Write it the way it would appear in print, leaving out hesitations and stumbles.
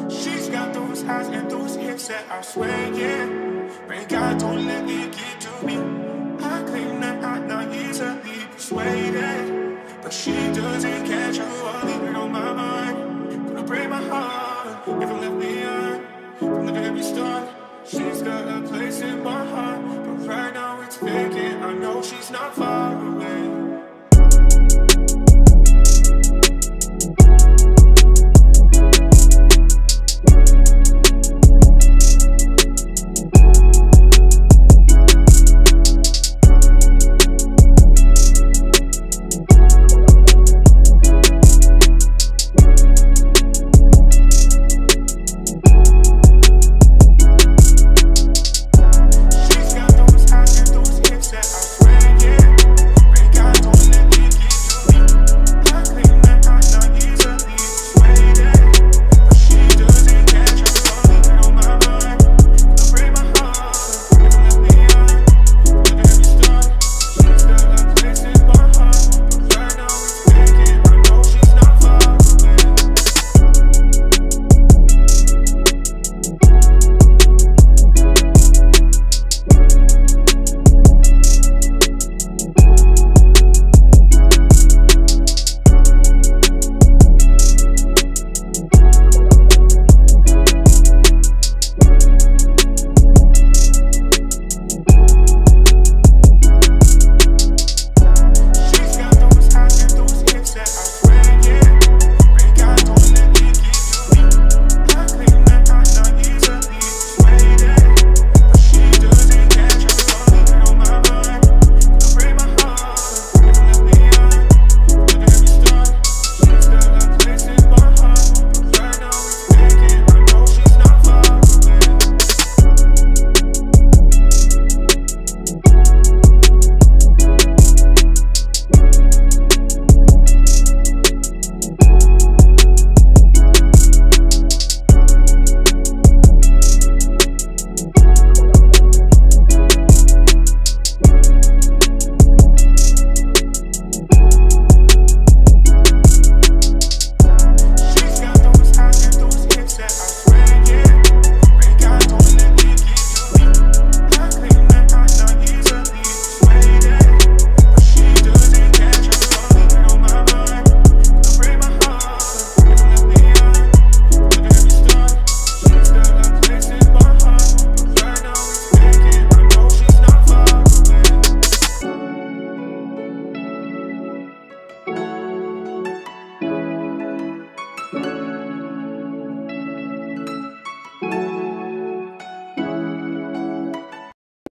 She's got those eyes and those hips that are swaying. Pray God don't let it get to me. I claim that I'm not easily persuaded, but she doesn't casually on my mind. Gonna break my heart.